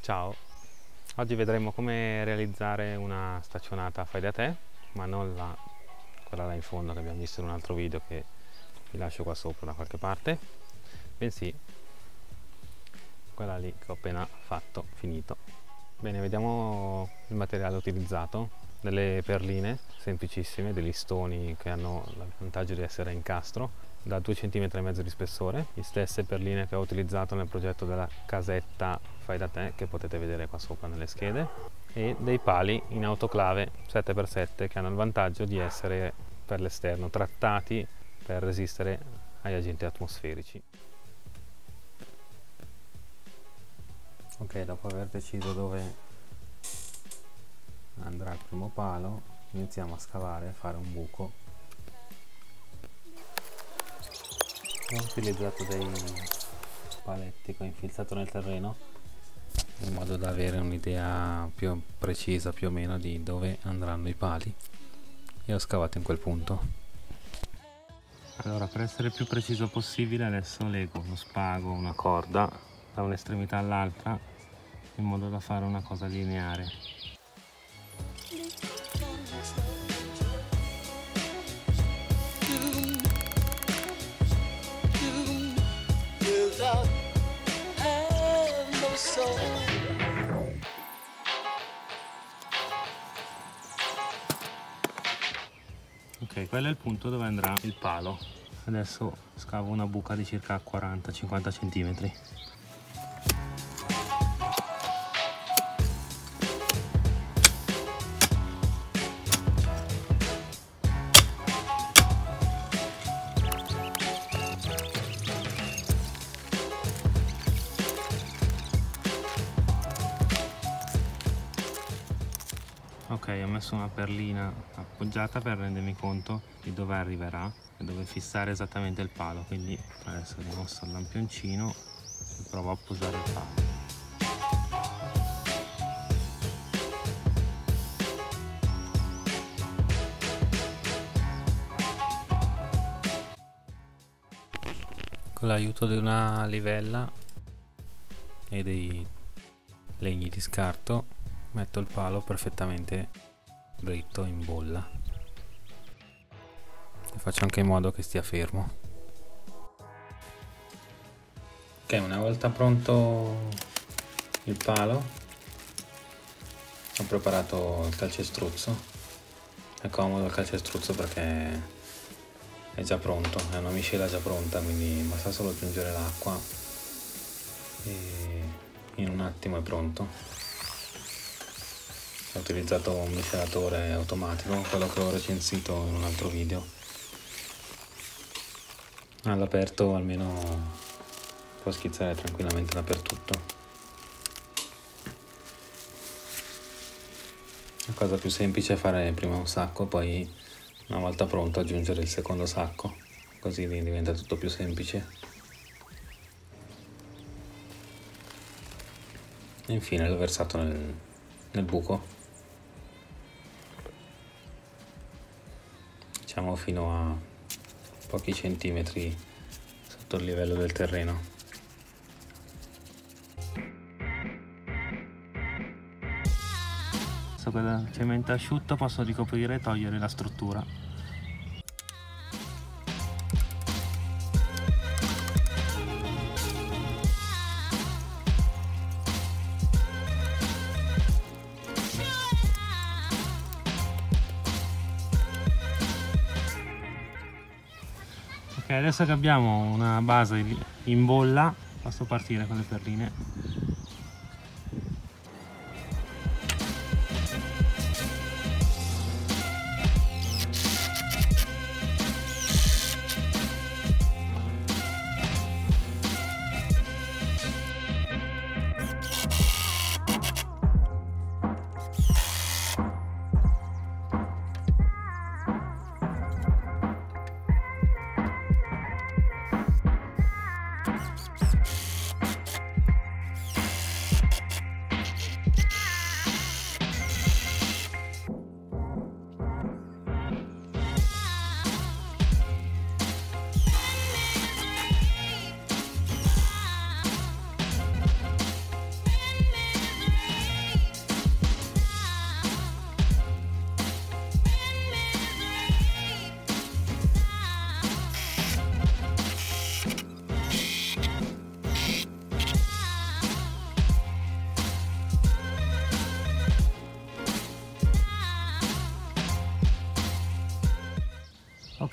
Ciao, oggi vedremo come realizzare una staccionata fai da te, ma non quella là in fondo che abbiamo visto in un altro video che vi lascio qua sopra da qualche parte, bensì quella lì che ho appena finito. Bene, vediamo il materiale utilizzato: delle perline semplicissime, dei listoni che hanno il vantaggio di essere a incastro da 2,5 cm di spessore, le stesse perline che ho utilizzato nel progetto della casetta fai da te che potete vedere qua sopra nelle schede, e dei pali in autoclave 7x7 che hanno il vantaggio di essere per l'esterno trattati per resistere agli agenti atmosferici. Ok, dopo aver deciso dove andrà il primo palo, iniziamo a scavare, a fare un buco. Ho utilizzato dei paletti che ho infilzato nel terreno in modo da avere un'idea più precisa più o meno di dove andranno i pali, e ho scavato in quel punto. Allora, per essere più preciso possibile, adesso lego uno spago, una corda da un'estremità all'altra in modo da fare una cosa lineare. Ok, quello è il punto dove andrà il palo. Adesso scavo una buca di circa 40-50 cm. Ok, ho messo una perlina appoggiata per rendermi conto di dove arriverà e dove fissare esattamente il palo, quindi adesso rimosso il lampioncino e provo a posare il palo. Con l'aiuto di una livella e dei legni di scarto metto il palo perfettamente dritto in bolla e faccio anche in modo che stia fermo. Ok, una volta pronto il palo ho preparato il calcestruzzo. È comodo il calcestruzzo perché è già pronto, è una miscela già pronta, quindi basta solo aggiungere l'acqua e in un attimo è pronto. Ho utilizzato un miscelatore automatico, quello che ho recensito in un altro video. All'aperto almeno può schizzare tranquillamente dappertutto. La cosa più semplice è fare prima un sacco, poi una volta pronto aggiungere il secondo sacco, così diventa tutto più semplice. E infine l'ho versato nel buco, diciamo fino a pochi centimetri sotto il livello del terreno. Adesso con il cemento asciutto posso ricoprire e togliere la struttura. Ok, adesso che abbiamo una base in bolla, posso partire con le perline.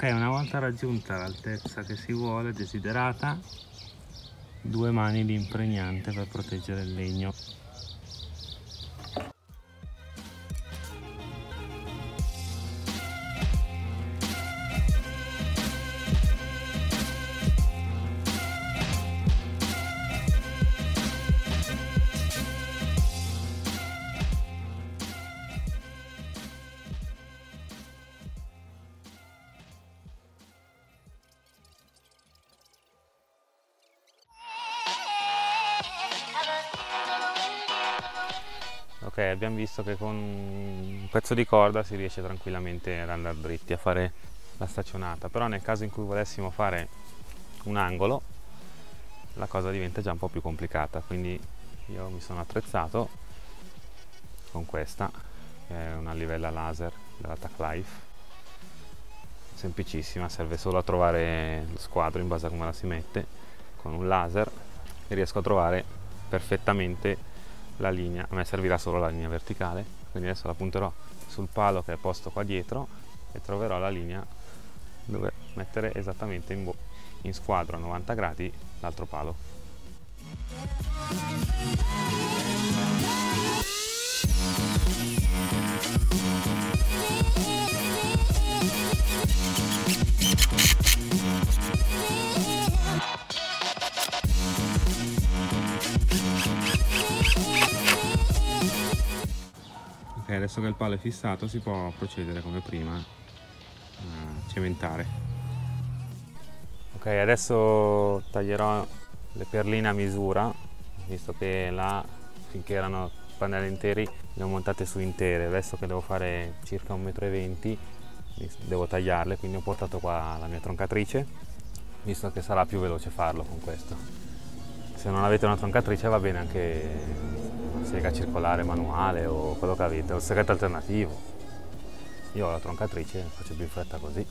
Ok, una volta raggiunta l'altezza che si vuole, desiderata, 2 mani di impregnante per proteggere il legno. Ok, abbiamo visto che con un pezzo di corda si riesce tranquillamente ad andare dritti a fare la staccionata, però nel caso in cui volessimo fare un angolo la cosa diventa già un po' più complicata, quindi io mi sono attrezzato con questa, che è una livella laser della Tac Life, semplicissima, serve solo a trovare lo squadro in base a come la si mette con un laser e riesco a trovare perfettamente la linea. A me servirà solo la linea verticale, quindi adesso la punterò sul palo che è posto qua dietro e troverò la linea dove mettere esattamente in squadro a 90 gradi l'altro palo. Ok, adesso che il palo è fissato si può procedere come prima a cementare. Ok, adesso taglierò le perline a misura, visto che là finché erano pannelli interi le ho montate su intere. Adesso che devo fare circa 1,20 m devo tagliarle, quindi ho portato qua la mia troncatrice, visto che sarà più veloce farlo con questo. Se non avete una troncatrice va bene anche sega circolare manuale o quello che avete, o il segreto alternativo. Io ho la troncatrice, faccio più in fretta così.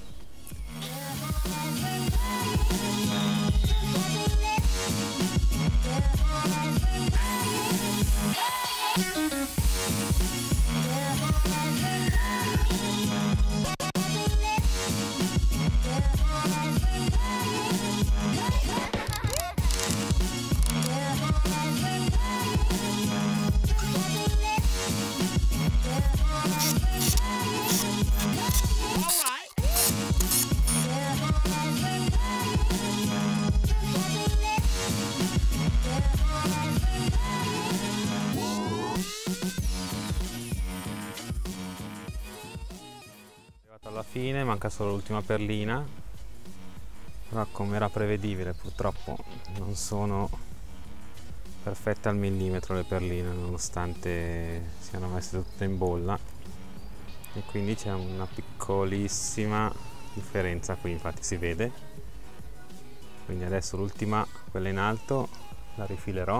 Alla fine manca solo l'ultima perlina, però come era prevedibile purtroppo non sono perfette al millimetro le perline, nonostante siano messe tutte in bolla, e quindi c'è una piccolissima differenza qui, infatti si vede. Quindi adesso l'ultima, quella in alto, la rifilerò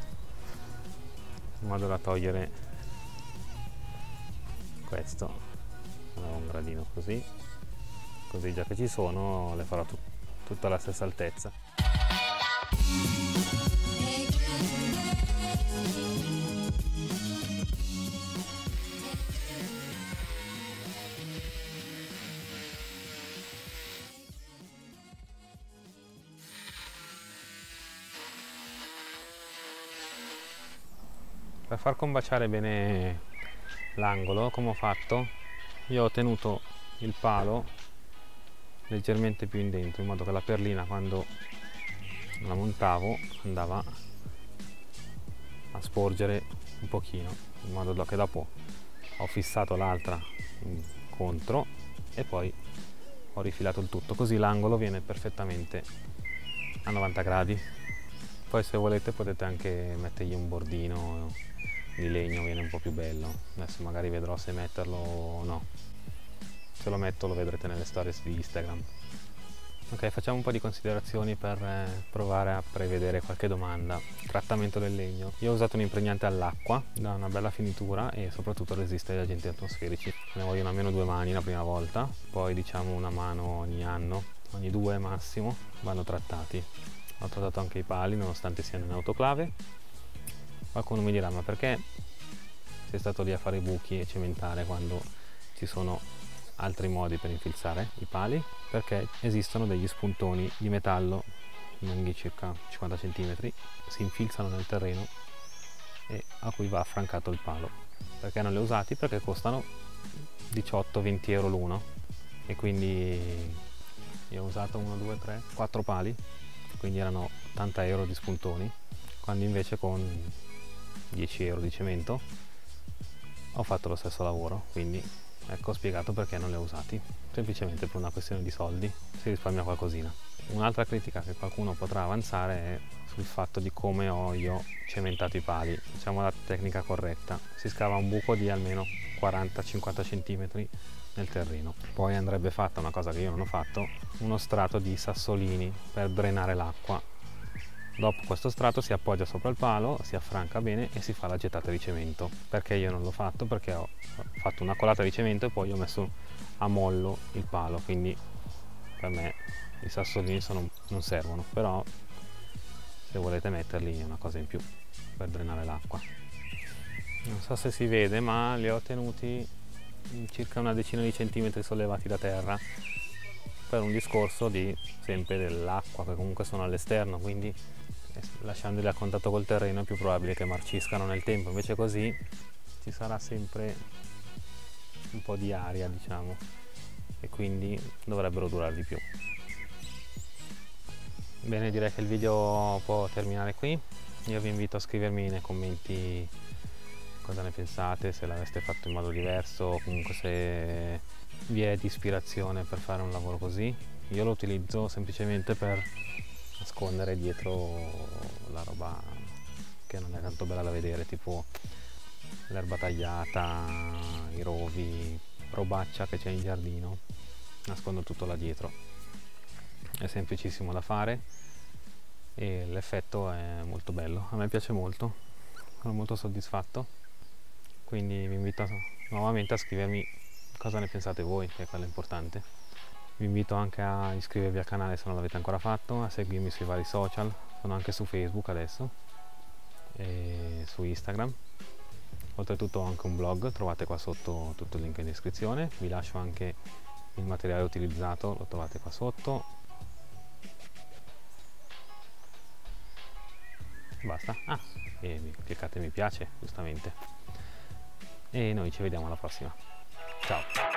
in modo da togliere questo. Un gradino così già che ci sono le farò tutta alla stessa altezza. Per far combaciare bene l'angolo, come ho fatto, io ho tenuto il palo leggermente più in dentro, in modo che la perlina quando la montavo andava a sporgere un pochino, in modo che dopo ho fissato l'altra contro e poi ho rifilato il tutto, così l'angolo viene perfettamente a 90 gradi. Poi se volete potete anche mettergli un bordino di legno, viene un po' più bello. Adesso magari vedrò se metterlo o no. Se lo metto lo vedrete nelle stories di Instagram. Ok, facciamo un po' di considerazioni per provare a prevedere qualche domanda. Trattamento del legno. Io ho usato un impregnante all'acqua, da una bella finitura e soprattutto resiste agli agenti atmosferici. Ne vogliono almeno 2 mani la prima volta, poi diciamo una mano ogni anno, ogni 2 massimo, vanno trattati. Ho trattato anche i pali, nonostante siano in autoclave. Qualcuno mi dirà, ma perché sei stato lì a fare i buchi e cementare quando ci sono altri modi per infilzare i pali, perché esistono degli spuntoni di metallo lunghi circa 50 cm, si infilzano nel terreno e a cui va affrancato il palo. Perché non li ho usati? Perché costano 18-20 euro l'uno, e quindi io ho usato 1, 2, 3, 4 pali, quindi erano 80 euro di spuntoni, quando invece con 10 euro di cemento ho fatto lo stesso lavoro. Quindi ecco spiegato perché non li ho usati, semplicemente per una questione di soldi, si risparmia qualcosina. Un'altra critica che qualcuno potrà avanzare è sul fatto di come ho io cementato i pali. Diciamo la tecnica corretta: si scava un buco di almeno 40-50 cm nel terreno, poi andrebbe fatta una cosa che io non ho fatto, uno strato di sassolini per drenare l'acqua. Dopo questo strato si appoggia sopra il palo, si affranca bene e si fa la gettata di cemento. Perché io non l'ho fatto? Perché ho fatto una colata di cemento e poi ho messo a mollo il palo, quindi per me i sassolini non servono, però se volete metterli è una cosa in più per drenare l'acqua. Non so se si vede, ma li ho tenuti circa una decina di centimetri sollevati da terra, per un discorso di sempre dell'acqua, che comunque sono all'esterno, quindi lasciandoli a contatto col terreno è più probabile che marciscano nel tempo. Invece così ci sarà sempre un po' di aria, diciamo, e quindi dovrebbero durare di più. Bene, direi che il video può terminare qui. Io vi invito a scrivermi nei commenti cosa ne pensate, se l'aveste fatto in modo diverso o comunque se vi è di ispirazione per fare un lavoro così. Io lo utilizzo semplicemente per nascondere dietro la roba che non è tanto bella da vedere, tipo l'erba tagliata, i rovi, robaccia che c'è in giardino, nascondo tutto là dietro. È semplicissimo da fare e l'effetto è molto bello, a me piace molto, sono molto soddisfatto, quindi vi invito nuovamente a scrivermi cosa ne pensate voi, che è quello importante. Vi invito anche a iscrivervi al canale se non l'avete ancora fatto, a seguirmi sui vari social, sono anche su Facebook adesso e su Instagram. Oltretutto ho anche un blog, trovate qua sotto tutto il link in descrizione. Vi lascio anche il materiale utilizzato, lo trovate qua sotto. Basta, e cliccate mi piace, giustamente, e noi ci vediamo alla prossima. Ciao.